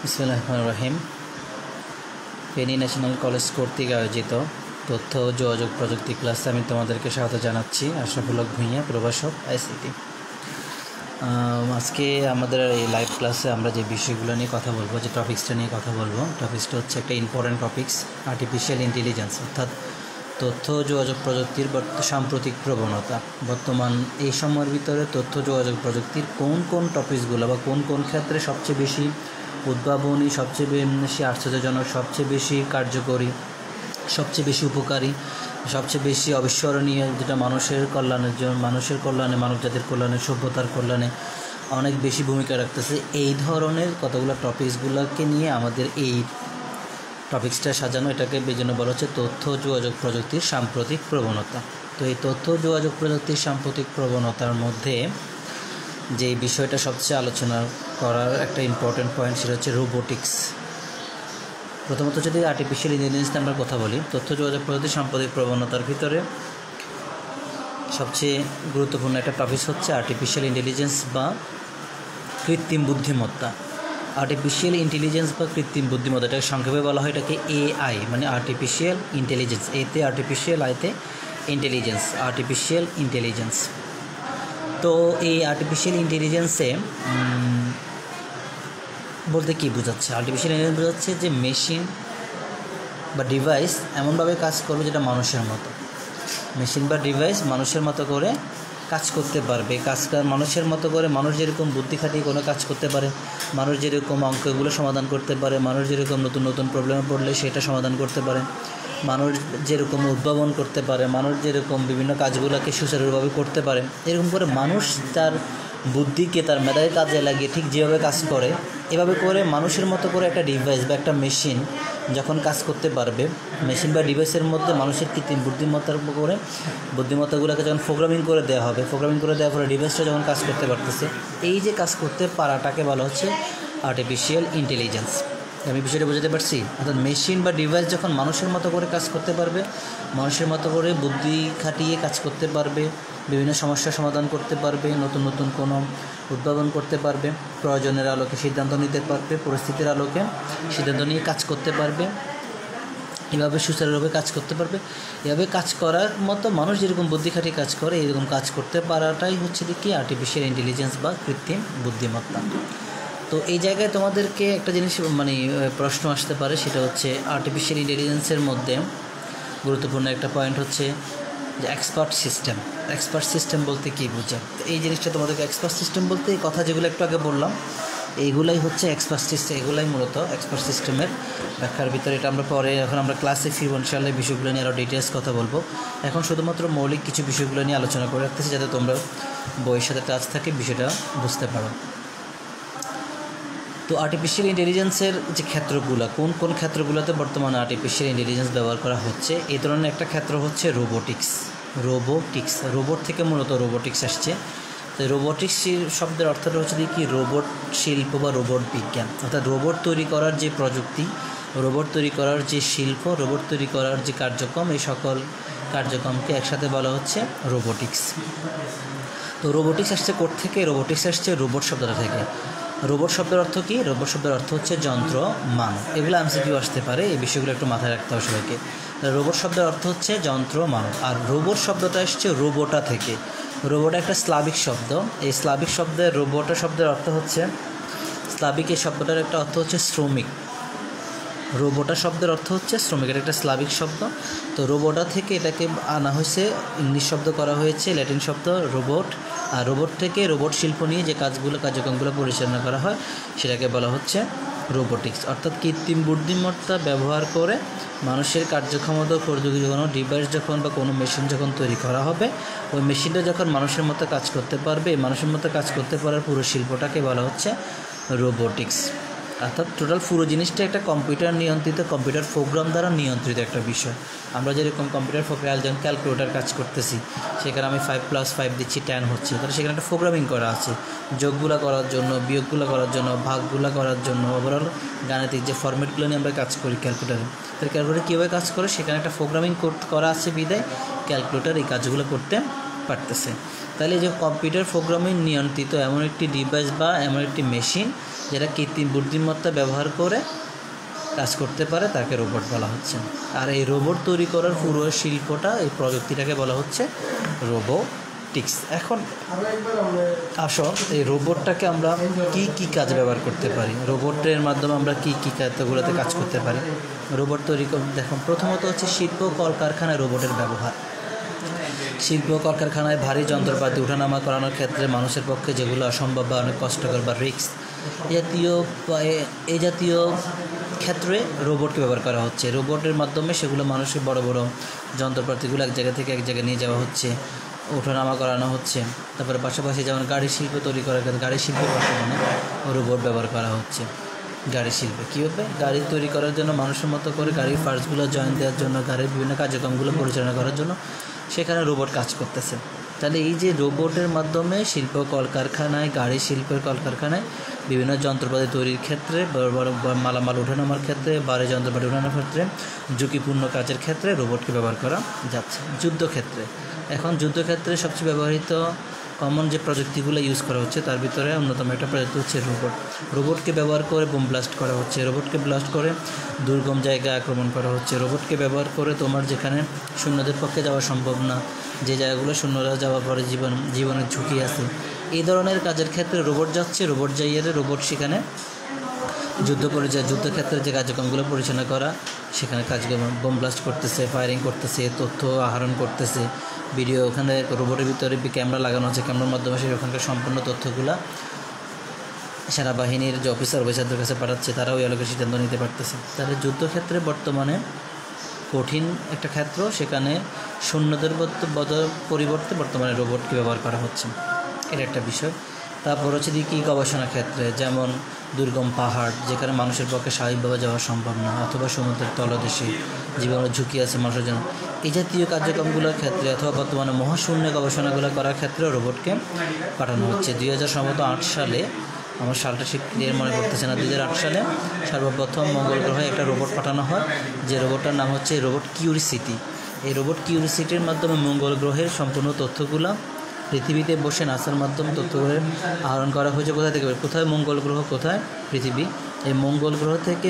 বিসমিল্লাহিররহমানিররহিম। Feni national college কর্তৃক আয়োজিত তথ্য ও যোগাযোগ প্রযুক্তি ক্লাসে আমি তোমাদেরকে স্বাগত জানাচ্ছি। আশরাফুল হক ভূঁইয়া, প্রভাষক, আইসিটি। আজকে আমাদের এই লাইভ ক্লাসে আমরা যে বিষয়গুলো নিয়ে কথা বলবো, যে টপিক্সটা নিয়ে কথা বলবো, টপিক্সটা হচ্ছে একটা ইম্পর্ট্যান্ট টপিক্স, আর্টিফিশিয়াল ইন্টেলিজেন্স, অর্থাৎ তথ্য যোগাযোগ প্রযুক্তির সাম্প্রতিক প্রবণতা। বর্তমান এই সময়ের ভিতরে তথ্য যোগাযোগ প্রযুক্তির কোন কোন টপিকসগুলো বা কোন কোন ক্ষেত্রে সবচেয়ে বেশি উদ্ভাবনী, সবচেয়ে বেশি আশ্চর্যজনক, সবচেয়ে বেশি কার্যকরী, সবচেয়ে বেশি উপকারী, সবচেয়ে বেশি অবিস্মরণীয়, যেটা মানুষের কল্যাণের জন্য, মানুষের কল্যাণে, মানবজাতির কল্যাণে, সভ্যতার কল্যাণে অনেক বেশি ভূমিকা রাখতেছে, এই ধরনের কতগুলো টপিকসগুলোকে নিয়ে আমাদের এই টপিক্সটা সাজানো। এটাকে বেজন্য বলা হচ্ছে তথ্য যোগাযোগ প্রযুক্তির সাম্প্রতিক প্রবণতা। তো এই তথ্য যোগাযোগ প্রযুক্তির সাম্প্রতিক প্রবণতার মধ্যে যে বিষয়টা সবচেয়ে আলোচনা করার একটা ইম্পর্টেন্ট পয়েন্ট, সেটা হচ্ছে রোবোটিক্স। প্রথমত যদি আর্টিফিশিয়াল ইন্টেলিজেন্স আমরা কথা বলি, তথ্য যোগাযোগ প্রযুক্তির সাম্প্রতিক প্রবণতার ভিতরে সবচেয়ে গুরুত্বপূর্ণ একটা টপিক হচ্ছে আর্টিফিশিয়াল ইন্টেলিজেন্স বা কৃত্রিম বুদ্ধিমত্তা। আর্টিফিশিয়াল ইন্টেলিজেন্স বা কৃত্রিম বুদ্ধিমত্তা, এটাকে সংক্ষেপে বলা হয় এটাকে এআই, মানে আর্টিফিশিয়াল ইন্টেলিজেন্স। এতে আর্টিফিশিয়াল, আইতে ইন্টেলিজেন্স, আর্টিফিশিয়াল ইন্টেলিজেন্স। তো এই আর্টিফিশিয়াল ইন্টেলিজেন্সে বলতে কী বোঝাচ্ছে? আর্টিফিশিয়াল ইন্টেলিজেন্স বোঝাচ্ছে যে মেশিন বা ডিভাইস এমনভাবে কাজ করবে যেটা মানুষের মতো। মেশিন বা ডিভাইস মানুষের মতো করে কাজ করতে পারবে, মানুষের মতো করে, মানুষ যেরকম বুদ্ধি খাটিয়ে কোনো কাজ করতে পারে, মানুষ যেরকম অঙ্কগুলো সমাধান করতে পারে, মানুষ যেরকম নতুন নতুন প্রবলেমে পড়লে সেটা সমাধান করতে পারে, মানুষ যেরকম উদ্ভাবন করতে পারে, মানুষ যেরকম বিভিন্ন কাজগুলোকে সুচারুভাবে করতে পারে, এরকম করে মানুষ তার বুদ্ধিকে, তার মেধাকে কাজে লাগিয়ে ঠিক যেভাবে কাজ করে, এভাবে করে মানুষের মতো করে একটা ডিভাইস বা একটা মেশিন যখন কাজ করতে পারবে, মেশিন বা ডিভাইসের মধ্যে মানুষের কৃত্রিম বুদ্ধিমত্তার করে বুদ্ধিমত্তাগুলোকে যখন প্রোগ্রামিং করে দেওয়া হবে, প্রোগ্রামিং করে দেওয়ার পরে ডিভাইসটা যখন কাজ করতে পারতেছে, এই যে কাজ করতে পারাটাকে বলা হচ্ছে আর্টিফিশিয়াল ইন্টেলিজেন্স। আমি বিষয়টা বোঝাতে পারছি? অর্থাৎ মেশিন বা ডিভাইস যখন মানুষের মতো করে কাজ করতে পারবে, মানুষের মতো করে বুদ্ধি খাটিয়ে কাজ করতে পারবে, বিভিন্ন সমস্যার সমাধান করতে পারবে, নতুন নতুন কোনো উদ্ভাবন করতে পারবে, প্রয়োজনের আলোকে সিদ্ধান্ত নিতে পারবে, পরিস্থিতির আলোকে সিদ্ধান্ত নিয়ে কাজ করতে পারবে, এভাবে সুচারুভাবে কাজ করতে পারবে, এভাবে কাজ করার মতো মানুষ যেরকম বুদ্ধি খাটিয়ে কাজ করে, এরকম কাজ করতে পারাটাই হচ্ছে কি আর্টিফিশিয়াল ইন্টেলিজেন্স বা কৃত্রিম বুদ্ধিমত্তা। তো এই জায়গায় তোমাদেরকে একটা জিনিস প্রশ্ন আসতে পারে, সেটা হচ্ছে আর্টিফিশিয়াল ইন্টেলিজেন্সের মধ্যে গুরুত্বপূর্ণ একটা পয়েন্ট হচ্ছে যে এক্সপার্ট সিস্টেম। এক্সপার্ট সিস্টেম বলতে কী বোঝায়? এই জিনিসটা তোমাদেরকে, এক্সপার্ট সিস্টেম বলতে এই কথা যেগুলো একটু আগে বললাম, এইগুলাই হচ্ছে এক্সপার্ট সিস্টেম, এগুলাই মূলত এক্সপার্ট সিস্টেমের ব্যাখ্যার ভিতরে। এটা আমরা পরে, এখন আমরা ক্লাসে ফিরব ইনশাআল্লাহ, বিষয়গুলো নিয়ে আরও ডিটেলস কথা বলবো। এখন শুধুমাত্র মৌলিক কিছু বিষয়গুলো নিয়ে আলোচনা করে রাখতেছি, যাতে তোমরা বইয়ের সাথে টাচ থাকে, বিষয়টা বুঝতে পারো। তো আর্টিফিশিয়াল ইন্টেলিজেন্সের যে ক্ষেত্রগুলো, কোন কোন ক্ষেত্রগুলোতে বর্তমানে আর্টিফিশিয়াল ইন্টেলিজেন্স ব্যবহার করা হচ্ছে, এই ধরনের একটা ক্ষেত্র হচ্ছে রোবোটিক্স। রোবট থেকে মূলত রোবোটিক্স আসছে। তো রোবোটিক্স শব্দের অর্থটা হচ্ছে কি, রোবট শিল্প বা রোবট বিজ্ঞান, অর্থাৎ রোবট তৈরি করার যে প্রযুক্তি, রোবট তৈরি করার যে শিল্প, রোবট তৈরি করার যে কার্যক্রম, এই সকল কার্যক্রমকে একসাথে বলা হচ্ছে রোবোটিক্স। তো রোবোটিক্স আসছে কোথা থেকে? রোবোটিক্স আসছে রোবট শব্দটা থেকে। রোবট শব্দের অর্থ কি? রোবট শব্দের অর্থ হচ্ছে যন্ত্র, মানব। এগুলো এমসিকিউ আসতে পারে, এই বিষয়গুলো একটু মাথায় রাখতে হবে সবাইকে। রোবট শব্দের অর্থ হচ্ছে যন্ত্র, মানব। আর রোবট শব্দটা আসছে রোবোটা থেকে। রোবোটা একটা স্লাভিক শব্দ। এই স্লাভিক শব্দের রোবোটা শব্দের অর্থ হচ্ছে স্লাভিক, এই শব্দটার একটা অর্থ হচ্ছে শ্রমিক। রোবোটা শব্দের অর্থ হচ্ছে শ্রমিক, এটা একটা স্লাভিক শব্দ। তো রোবোটা থেকে এটাকে আনা হয়েছে, ইংলিশ শব্দ করা হয়েছে, ল্যাটিন শব্দ রোবট। আর রোবট থেকে রোবট শিল্প নিয়ে যে কার্যক্রমগুলো পরিচালনা করা হয়, সেটাকে বলা হচ্ছে রোবোটিক্স। অর্থাৎ কৃত্রিম বুদ্ধিমত্তা ব্যবহার করে মানুষের কার্যক্ষমতা উপযোগী কোনো ডিভাইস যখন বা কোনো মেশিন যখন তৈরি করা হবে, ওই মেশিনটা যখন মানুষের মতো কাজ করতে পারবে, মানুষের মতো কাজ করতে পারার পুরো শিল্পটাকে বলা হচ্ছে রোবোটিক্স। অর্থাৎ টোটাল পুরো জিনিসটা একটা কম্পিউটার নিয়ন্ত্রিত, কম্পিউটার প্রোগ্রাম দ্বারা নিয়ন্ত্রিত একটা বিষয়। আমরা যেরকম কম্পিউটার যেমন ক্যালকুলেটার কাজ করতেছি, সেখানে আমি 5+5 দিচ্ছি, 10 হচ্ছে, তাহলে সেখানে একটা প্রোগ্রামিং করা আছে, যোগগুলো করার জন্য, বিয়োগগুলো করার জন্য, ভাগগুলো করার জন্য, ওভারঅল গাণিতিক যে ফরম্যাটগুলো নিয়ে আমরা কাজ করি ক্যালকুলেটারে, তাহলে ক্যালকুলেটার কীভাবে কাজ করে, সেখানে একটা প্রোগ্রামিং করা আছে বিধায় ক্যালকুলেটার এই কাজগুলো করতে পারতেছে। তো তাহলে এই যে কম্পিউটার প্রোগ্রামিং নিয়ন্ত্রিত এমন একটি ডিভাইস বা এমন একটি মেশিন যেটা কৃত্রিম বুদ্ধিমত্তা ব্যবহার করে কাজ করতে পারে তাকে রোবট বলা হচ্ছে। আর এই রোবট তৈরি করার পুরো শিল্পটা, এই প্রযুক্তিটাকে বলা হচ্ছে রোবোটিক্স। এখন আসো এই রোবটটাকে আমরা কি কি কাজে ব্যবহার করতে পারি, রোবটের মাধ্যমে আমরা কি কি ক্ষেত্রগুলোতে কাজ করতে পারি। রোবট তৈরি দেখুন, প্রথমত হচ্ছে শিল্প কলকারখানায় রোবটের ব্যবহার। শিল্প কলকারখানায় ভারী যন্ত্রপাতি ওঠানামা করানোর ক্ষেত্রে মানুষের পক্ষে যেগুলো অসম্ভব বা অনেক কষ্টকর বা রিস্ক, এই জাতীয় ক্ষেত্রে রোবটকে ব্যবহার করা হচ্ছে। রোবটের মাধ্যমে সেগুলো মানুষের বড় বড় যন্ত্রপাতিগুলো এক জায়গা থেকে এক জায়গায় নিয়ে যাওয়া হচ্ছে, ওঠানামা করানো হচ্ছে। তারপরে পাশাপাশি যেমন গাড়ি শিল্প তৈরি করার ক্ষেত্রে গাড়ি শিল্পের বর্তমানে রোবট ব্যবহার করা হচ্ছে। গাড়ি শিল্পে কীভাবে গাড়ি তৈরি করার জন্য মানুষের মতো করে গাড়ির পার্টসগুলো জয়েন দেওয়ার জন্য, গাড়ির বিভিন্ন কার্যক্রমগুলো পরিচালনা করার জন্য সেখানে রোবট কাজ করতেছে। তাহলে এই যে রোবটের মাধ্যমে শিল্প কলকারখানায়, গাড়ি শিল্পের কলকারখানায় বিভিন্ন যন্ত্রপাতি তৈরির ক্ষেত্রে, বড় বড় মালামাল ওঠানামার ক্ষেত্রে, ভারী যন্ত্রপাতি ওঠানোর ক্ষেত্রে, ঝুঁকিপূর্ণ কাজের ক্ষেত্রে রোবটকে ব্যবহার করা যাচ্ছে। যুদ্ধক্ষেত্রে, এখন যুদ্ধক্ষেত্রে সবচেয়ে ব্যবহৃত কমন যে প্রযুক্তিগুলো ইউজ করা হচ্ছে তার ভিতরে অন্যতম একটা প্রযুক্তি হচ্ছে রোবট। রোবটকে ব্যবহার করে বোম ব্লাস্ট করা হচ্ছে, রোবটকে ব্লাস্ট করে দুর্গম জায়গায় আক্রমণ করা হচ্ছে, রোবটকে ব্যবহার করে তোমার যেখানে সৈন্যদের পক্ষে যাওয়া সম্ভব না, যে জায়গাগুলো সৈন্যরা যাওয়ার পরে জীবনের ঝুঁকি আছে, এই ধরনের কাজের ক্ষেত্রে রোবট যাচ্ছে। রোবট যাইয়ে রোবট সেখানে যুদ্ধক্ষেত্রে যে কার্যক্রমগুলো পরিচালনা করা, সেখানে কাজগুলো বোম ব্লাস্ট করতেছে, ফায়ারিং করতেছে, তথ্য আহরণ করতেছে, ভিডিও, ওখানে রোবটের ভিতরে ক্যামেরা লাগানো আছে, ক্যামেরার মাধ্যমে সে ওখানকার সম্পূর্ণ তথ্যগুলো সেনাবাহিনীর যে অফিসারদের কাছে পাঠাচ্ছে, তারা ওই এলাকার সিদ্ধান্ত নিতে পারতেছে। তাহলে যুদ্ধক্ষেত্রে বর্তমানে কঠিন একটা ক্ষেত্র, সেখানে সৈন্যদের পরিবর্তে বর্তমানে রোবটকে ব্যবহার করা হচ্ছে, এটা একটা বিষয়। তারপর হচ্ছে কি গবেষণা ক্ষেত্রে, যেমন দুর্গম পাহাড় যেখানে মানুষের পক্ষে স্বাভাবিকভাবে যাওয়া সম্ভব না, অথবা সমুদ্রের তলদেশে জীবনের ঝুঁকি আছে মানুষের জন্য, এই জাতীয় কার্যক্রমগুলোর ক্ষেত্রে অথবা বর্তমানে মহাশূন্য গবেষণাগুলো করার ক্ষেত্রে রোবটকে পাঠানো হচ্ছে। 2008 সালে, আমার সালটা ঠিক ক্লিয়ার মনে করতেছে না, 2008 সালে সর্বপ্রথম মঙ্গল গ্রহে একটা রোবট পাঠানো হয়, যে রোবটটার নাম হচ্ছে রোবট কিউরিসিটি। এই রোবট কিউরিসিটির মাধ্যমে মঙ্গল গ্রহের সম্পূর্ণ তথ্যগুলো পৃথিবীতে বসে নাসার মাধ্যমে তথ্যগুলো আহরণ করা হয়েছে। কোথায় থেকে, কোথায় মঙ্গল গ্রহ, কোথায় পৃথিবী। এই মঙ্গল গ্রহ থেকে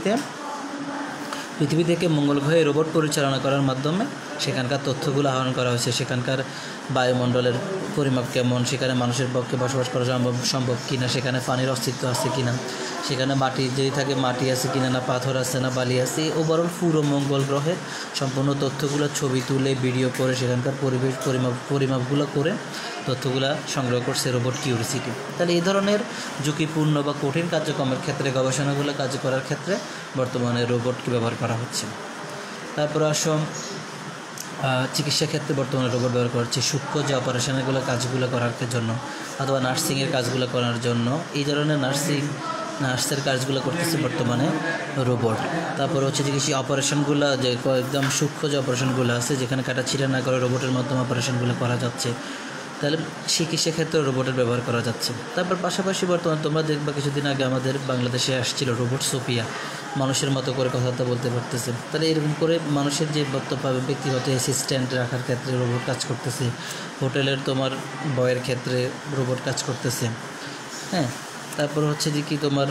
পৃথিবী থেকে মঙ্গল গ্রহে রোবট পরিচালনা করার মাধ্যমে সেখানকার তথ্যগুলো আহরণ করা হয়েছে। সেখানকার বায়ুমণ্ডলের পরিমাপ কেমন, সেখানে মানুষের পক্ষে বসবাস করা সম্ভব কিনা, সেখানে পানির অস্তিত্ব আছে কিনা, সেখানে মাটি যদি থাকে মাটি আছে কিনা, না পাথর আছে না বালি আছে, ওভারঅল পুরো মঙ্গল গ্রহের সম্পূর্ণ তথ্যগুলো ছবি তুলে ভিডিও করে সেখানকার পরিবেশ পরিমাপগুলো করে তথ্যগুলো সংগ্রহ করছে রোবট কিউরিসিটি। তাহলে এই ধরনের ঝুঁকিপূর্ণ বা কঠিন কার্যক্রমের ক্ষেত্রে, গবেষণাগুলো কাজ করার ক্ষেত্রে বর্তমানে রোবটকে ব্যবহার করা হচ্ছে। তারপর আসো চিকিৎসা ক্ষেত্রে বর্তমানে রোবট ব্যবহার করা হচ্ছে, সূক্ষ্ম যে অপারেশনগুলো কাজগুলো করার জন্য, অথবা নার্সিংয়ের কাজগুলো করার জন্য, এই ধরনের নার্সের কাজগুলো করতেছে বর্তমানে রোবট। তারপর হচ্ছে চিকিৎসা অপারেশনগুলো, যে একদম সূক্ষ্ম যে অপারেশনগুলো আছে যেখানে কাটা ছিঁড়া না করে রোবটের মাধ্যমে অপারেশনগুলো করা যাচ্ছে, তাহলে চিকিৎসা ক্ষেত্রে রোবটের ব্যবহার করা যাচ্ছে। তারপর পাশাপাশি বর্তমানে তোমরা দেখবা কিছুদিন আগে আমাদের বাংলাদেশে আসছিল রোবট সোফিয়া, মানুষের মতো করে কথাবার্তা বলতে পারতেছে। তাহলে এরকম করে মানুষের যে ব্যক্তিগত অ্যাসিস্ট্যান্ট রাখার ক্ষেত্রে রোবট কাজ করতেছে, হোটেলের তোমার বয়ের ক্ষেত্রে রোবট কাজ করতেছে। হ্যাঁ, তারপর হচ্ছে যে কি তোমার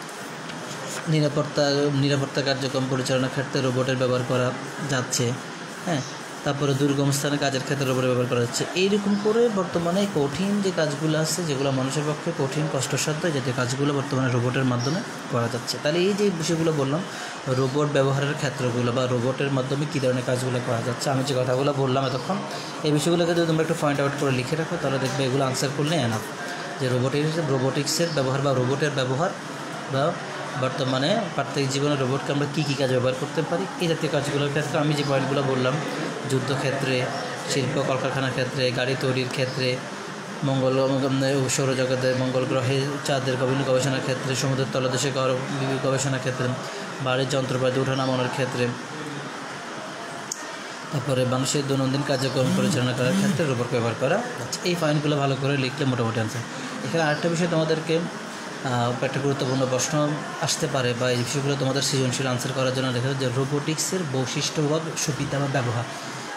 নিরাপত্তা কার্যক্রম পরিচালনার ক্ষেত্রে রোবটের ব্যবহার করা যাচ্ছে। হ্যাঁ, তারপরে দুর্গম স্থানে কাজের ক্ষেত্রে রোবট ব্যবহার করা যাচ্ছে। এইরকম করে বর্তমানে কঠিন যে কাজগুলো আছে, যেগুলো মানুষের পক্ষে কঠিন কষ্টসাধ্য, যে কাজগুলো বর্তমানে রোবটের মাধ্যমে করা যাচ্ছে। তাহলে এই যে বিষয়গুলো বললাম, রোবট ব্যবহারের ক্ষেত্রগুলো বা রোবটের মাধ্যমে কী ধরনের কাজগুলো করা যাচ্ছে, আমি যে কথাগুলো বললাম এতক্ষণ, এই বিষয়গুলোকে যদি তোমরা একটু পয়েন্ট আউট করে লিখে রাখো, তাহলে দেখবে এগুলো আনসার করলে এনাফ, যে রোবোটিক্সের ব্যবহার বা রোবটের ব্যবহার বা বর্তমানে প্রত্যেক জীবনে রোবটকে আমরা কী কী কাজ ব্যবহার করতে পারি, এই জাতীয় কাজগুলোর ক্ষেত্রে আমি যে পয়েন্টগুলো বললাম, যুদ্ধক্ষেত্রে, শিল্প কলকারখানার ক্ষেত্রে, গাড়ি তৈরির ক্ষেত্রে, সৌরজগতে মঙ্গল গ্রহে চাঁদের বিভিন্ন গবেষণার ক্ষেত্রে, সমুদ্রের তলদেশে গবেষণার ক্ষেত্রে, বাড়ির যন্ত্রপাতি ওঠানামানোর ক্ষেত্রে, তারপরে মানুষের দৈনন্দিন কার্যক্রম পরিচালনা করার ক্ষেত্রে রোবট ব্যবহার করা যাচ্ছে। এই পয়েন্টগুলো ভালো করে লিখলে মোটামুটি আনসার। এখানে আরেকটা বিষয় তোমাদেরকে একটা গুরুত্বপূর্ণ প্রশ্ন আসতে পারে, বা এই বিষয়গুলো তোমাদের সৃজনশীল আনসার করার জন্য দেখা যায় যে রোবোটিক্সের বৈশিষ্ট্য বা সুবিধা বা ব্যবহার,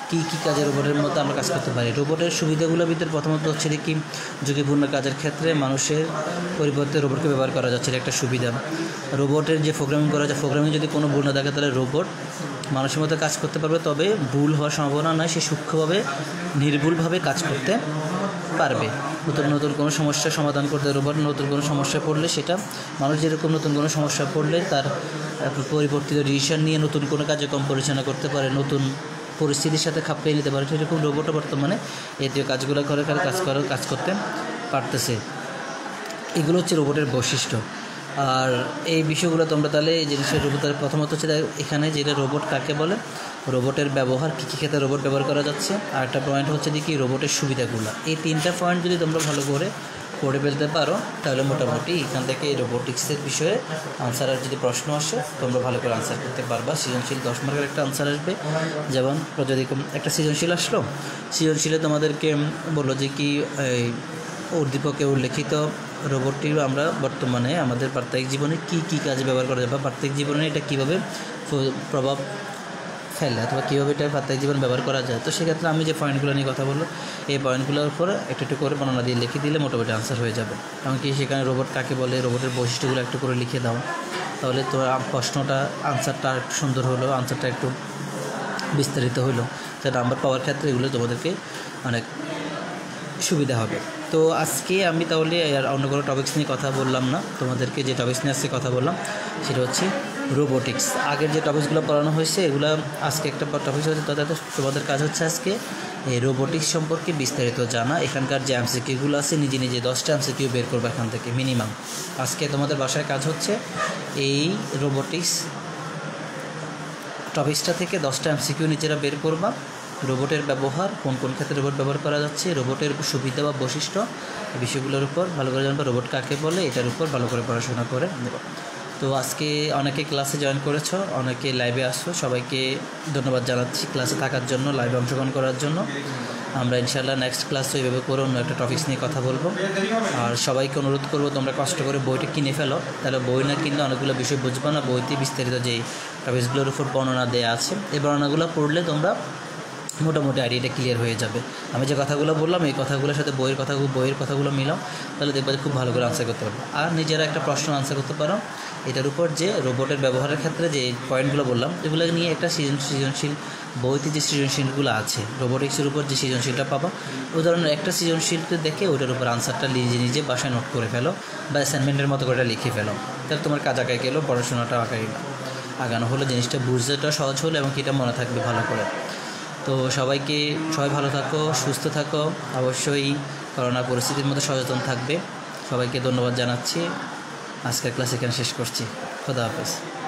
কী কী কাজে রোবটের মধ্যে আমরা কাজ করতে পারি। রোবটের সুবিধাগুলোর ভিতরে প্রথমত হচ্ছে কি ঝুঁকিপূর্ণ কাজের ক্ষেত্রে মানুষের পরিবর্তে রোবটকে ব্যবহার করা যাচ্ছে, এটা একটা সুবিধা। রোবটের যে প্রোগ্রামিং করা যায়, প্রোগ্রামিং যদি কোনো ভুল না থাকে তাহলে রোবট মানুষের মতো কাজ করতে পারবে, তবে ভুল হওয়ার সম্ভাবনা নয়, সে সূক্ষ্মভাবে নির্ভুলভাবে কাজ করতে পারবে। নতুন নতুন কোনো সমস্যার সমাধান করতে রোবট নতুন কোনো সমস্যা পড়লে সেটা মানুষ যেরকম নতুন কোনো সমস্যা পড়লে তার পরিবর্তিত ডিসিশন নিয়ে নতুন কোনো কার্যক্রম পরিচালনা করতে পারে, নতুন পরিস্থিতির সাথে খাপ খাইয়ে নিতে পারে, সেরকম রোবটও বর্তমানে এই কাজগুলো কাজ করতে পারতেছে। এগুলো হচ্ছে রোবটের বৈশিষ্ট্য। আর এই বিষয়গুলো তোমরা তাহলে এই জিনিসের রোবটের প্রথমত হচ্ছে এখানে যেটা রোবট কাকে বলে, রোবটের ব্যবহার কী কী ক্ষেত্রে রোবট ব্যবহার করা যাচ্ছে, আর একটা পয়েন্ট হচ্ছে কি রোবটের সুবিধাগুলো। এই তিনটা পয়েন্ট যদি তোমরা ভালো করে পড়ে ফেলতে পারো তাহলে মোটামুটি এখান থেকে রোবোটিক্সের বিষয়ে আনসার, আর যদি প্রশ্ন আসে তোমরা ভালো করে আনসার করতে পারবা। সৃজনশীল 10 মার্কের একটা আনসার আসবে, যেমন যদি একটা সৃজনশীল আসলো, সৃজনশীলে তোমাদেরকে বললো যে কি উদ্দীপকে উল্লেখিত রোবটটি আমরা বর্তমানে আমাদের প্রাত্যহিক জীবনে কী কী কাজে ব্যবহার করা যায়, বা প্রাত্যহিক জীবনে এটা কীভাবে প্রভাব ফেলে অথবা কীভাবে এটা প্রাত্যহিক জীবন ব্যবহার করা যায়। তো সেক্ষেত্রে আমি যে পয়েন্টগুলো নিয়ে কথা বললো, এই পয়েন্টগুলোর উপরে একটু একটু করে বর্ণনা দিয়ে লিখে দিলে মোটামুটি আনসার হয়ে যাবে। এমনকি সেখানে রোবট কাকে বলে, রোবটের বৈশিষ্ট্যগুলো একটু করে লিখে দাও, তাহলে তো প্রশ্নটা আনসারটা একটু সুন্দর হলো, আনসারটা একটু বিস্তারিত হলো, তো নাম্বার পাওয়ার ক্ষেত্রে এগুলো তোমাদেরকে অনেক সুবিধা হবে। তো আজকে আমি তাহলে আর অন্য কোনো টপিক্স নিয়ে কথা বললাম না, তোমাদেরকে যে টপিক্স নিয়ে আজকে কথা বললাম সেটা হচ্ছে রোবোটিক্স। আগের যে টপিক্সগুলো পড়ানো হয়েছে এগুলো আজকে একটা টপিক্স হচ্ছে, তাদের তোমাদের কাজ হচ্ছে আজকে এই রোবোটিক্স সম্পর্কে বিস্তারিত জানা। এখানকার যে এমসিকিউগুলো আছে নিজে নিজে 10টা এমসিকিউ বের করবে এখান থেকে মিনিমাম। আজকে তোমাদের বাসায় কাজ হচ্ছে এই রোবোটিক্স টপিক্সটা থেকে 10টা এমসিকিউ নিজেরা বের করবা। রোবটের ব্যবহার, কোন কোন ক্ষেত্রে রোবট ব্যবহার করা যাচ্ছে, রোবটের সুবিধা বা বৈশিষ্ট্য, এই বিষয়গুলোর উপর ভালো করে জানবা। রোবট কাকে বলে এটার উপর ভালো করে পড়াশোনা করে নেব। তো আজকে অনেকে ক্লাসে জয়েন করেছো, অনেকে লাইভে আসছো, সবাইকে ধন্যবাদ জানাচ্ছি ক্লাসে থাকার জন্য, লাইভে অংশগ্রহণ করার জন্য। আমরা ইনশাআল্লাহ নেক্সট ক্লাসে এইভাবে করে অন্য একটা টপিক্স নিয়ে কথা বলবো। আর সবাইকে অনুরোধ করবো তোমরা কষ্ট করে বইটা কিনে ফেলো, তাহলে বই না কিনলে অনেকগুলো বিষয় বুঝবো না। বইতে বিস্তারিত যেই টপিক্সগুলোর উপর বর্ণনা দেওয়া আছে, এই বর্ণনাগুলো পড়লে তোমরা মোটামুটি আইডিয়াটা ক্লিয়ার হয়ে যাবে। আমি যে কথাগুলো বললাম এই কথাগুলোর সাথে বইয়ের কথাগুলো মিলাও, তাহলে দেখবে খুব ভালো করে আনসার করতে পারবে। আর নিজেরা একটা প্রশ্ন আনসার করতে পারো এটার উপর, যে রোবটের ব্যবহারের ক্ষেত্রে যে পয়েন্টগুলো বললাম এগুলো নিয়ে একটা সৃজনশীল বইতে যে সৃজনশীলগুলো আছে রোবোটিক্সের উপর যে সৃজনশীলটা পাবা, উদাহরণ একটা সৃজনশীলকে দেখে ওটার উপর আনসারটা নিজে নিজে বাসায় নোট করে ফেলো বা অ্যাসাইনমেন্টের মতো করে লিখে ফেলো, তাহলে তোমার কাজ আগায় গেলেও পড়াশোনাটা আগানো হলো, জিনিসটা বুঝতেটা সহজ হলো এবং এটা মনে থাকবে ভালো করে। তো সবাই ভালো থাকো, সুস্থ থাকো, অবশ্যই করোনা পরিস্থিতির মধ্যে সচেতন থাকবে। সবাইকে ধন্যবাদ জানাচ্ছি। আজকের ক্লাস এখানে শেষ করছি। খোদা হাফেজ।